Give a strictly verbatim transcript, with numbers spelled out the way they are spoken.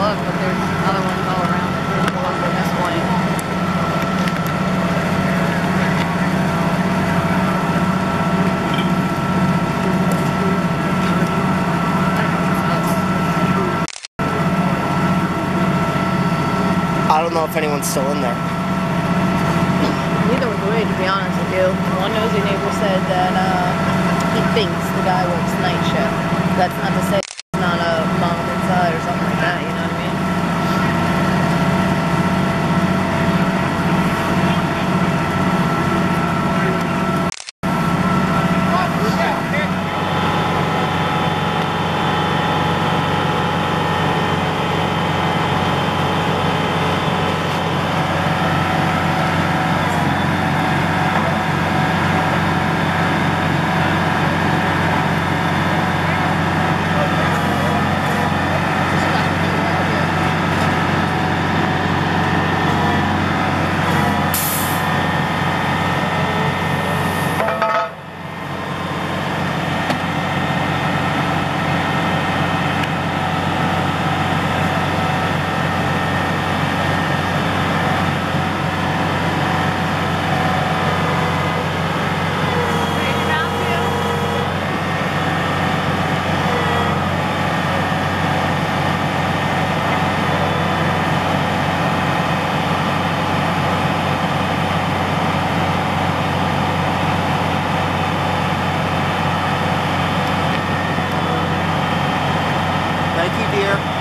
look, but there's other ones all around. There's more than this point. I don't know if anyone's still in there. Neither would we, to be honest with you. One nosy neighbor said that uh, he thinks the guy works night shift. That's not to say it's not a mom inside or something like that, you know what I mean? Thank you, dear.